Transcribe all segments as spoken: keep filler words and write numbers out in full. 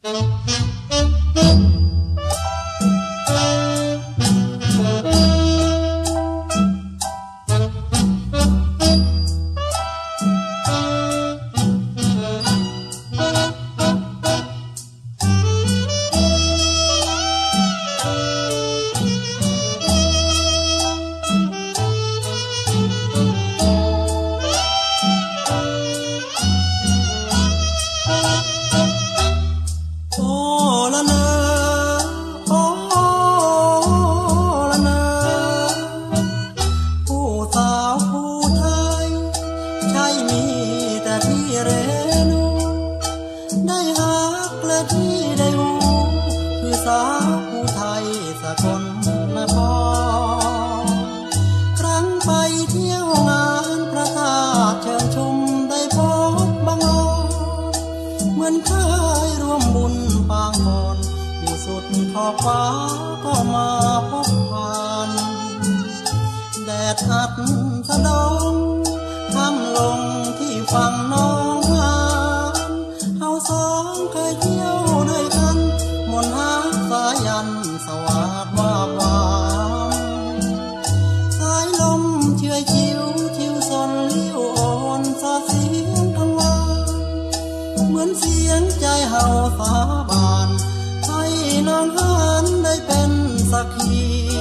ฟ้าก็มาพบผ่านแดดอัดสะดองทำลงที่ฝั่งน้องหานเฮาสองเคยเที่ยวด้วยกันมนต์หาสายันสวาดวาบวามสายลมเชื่อชิวทิวสนลิ้วอ่อนสาเสียงกังวานเหมือนเสียงใจเฮาสาบานให้น้องหานได้เป็นสักขี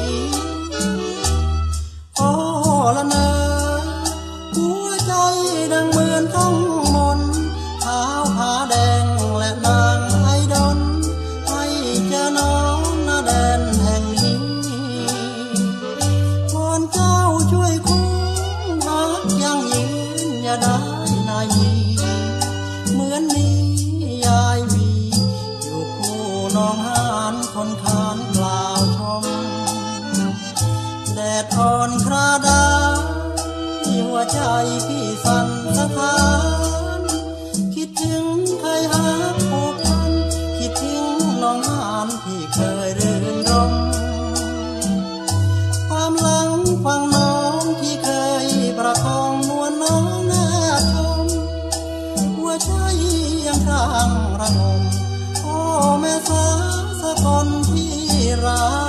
โอ้ละเนอหัวใจดังเหมือนท้องมนเท้าผาแดงและนางไอดอนให้เจอน้องหน้าแดนแห่งนี้วอนเจ้าช่วยคุ้มรักยังยืนอย่าได้นายมีเหมือนนี้ยายวีอยู่คู่น้องหานคนขานกล่าวชมแดดอ่อนคราดาที่หัวใจพี่สั่นสะท้านคิดถึงเคยหาผูกพันคิดถึงน้องหานที่เคยรื่นรมความหลังฟังน้องที่เคยประคองนวลน้องแนบชมหัวใจยังครางระงมโอ้แม่สาวสกลที่รัก